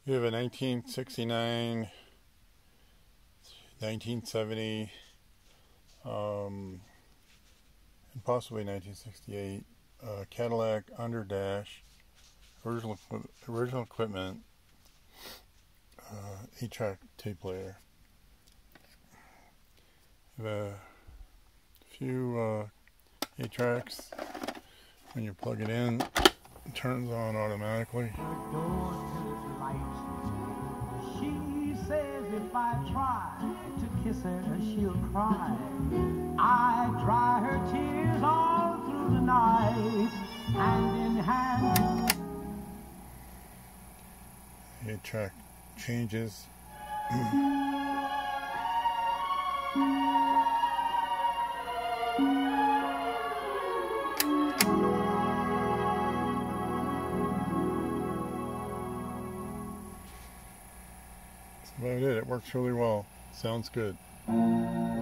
We have a 1969, 1970, and possibly 1968 Cadillac Underdash, original equipment, 8-track tape player. We have a few 8 tracks. When you plug it in, it turns on automatically. She says if I try to kiss her, she'll cry. I dry her tears all through the night, hand in hand. 8-track changes. That's about it. It works really well. Sounds good.